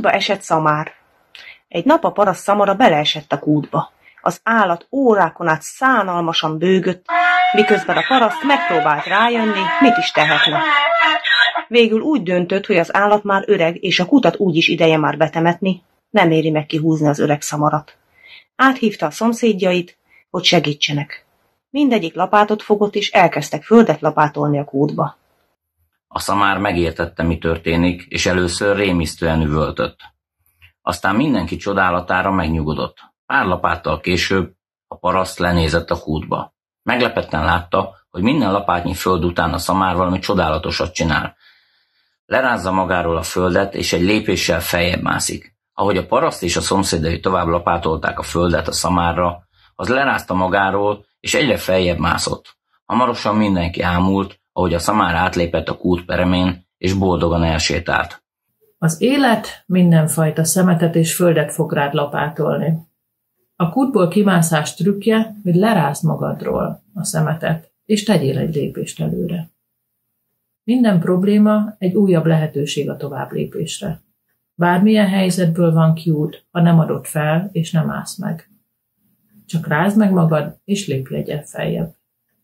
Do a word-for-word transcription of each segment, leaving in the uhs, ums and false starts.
Kútba esett szamár. Egy nap a paraszt szamara beleesett a kútba. Az állat órákon át szánalmasan bőgött, miközben a paraszt megpróbált rájönni, mit is tehetne. Végül úgy döntött, hogy az állat már öreg, és a kutat úgyis ideje már betemetni, nem éri meg kihúzni az öreg szamarat. Áthívta a szomszédjait, hogy segítsenek. Mindegyik lapátot fogott, és elkezdtek földet lapátolni a kútba. A szamár megértette, mi történik, és először rémisztően üvöltött. Aztán mindenki csodálatára megnyugodott. Pár lapáttal később a paraszt lenézett a kútba. Meglepetten látta, hogy minden lapátnyi föld után a szamár valami csodálatosat csinál. Lerázza magáról a földet, és egy lépéssel feljebb mászik. Ahogy a paraszt és a szomszédai tovább lapátolták a földet a szamárra, az lerázta magáról, és egyre feljebb mászott. Hamarosan mindenki ámult, ahogy a szamár átlépett a kút peremén, és boldogan elsétált. Az élet mindenfajta szemetet és földet fog rád lapátolni. A kútból kimászás trükkje, hogy lerázd magadról a szemetet, és tegyél egy lépést előre. Minden probléma egy újabb lehetőség a továbblépésre. Bármilyen helyzetből van kiút, ha nem adod fel, és nem állsz meg. Csak rázd meg magad, és lépj egyet feljebb.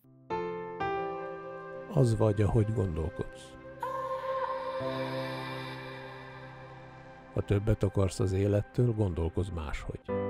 Az vagy, ahogy gondolkodsz. Ha többet akarsz az élettől, gondolkozz máshogy.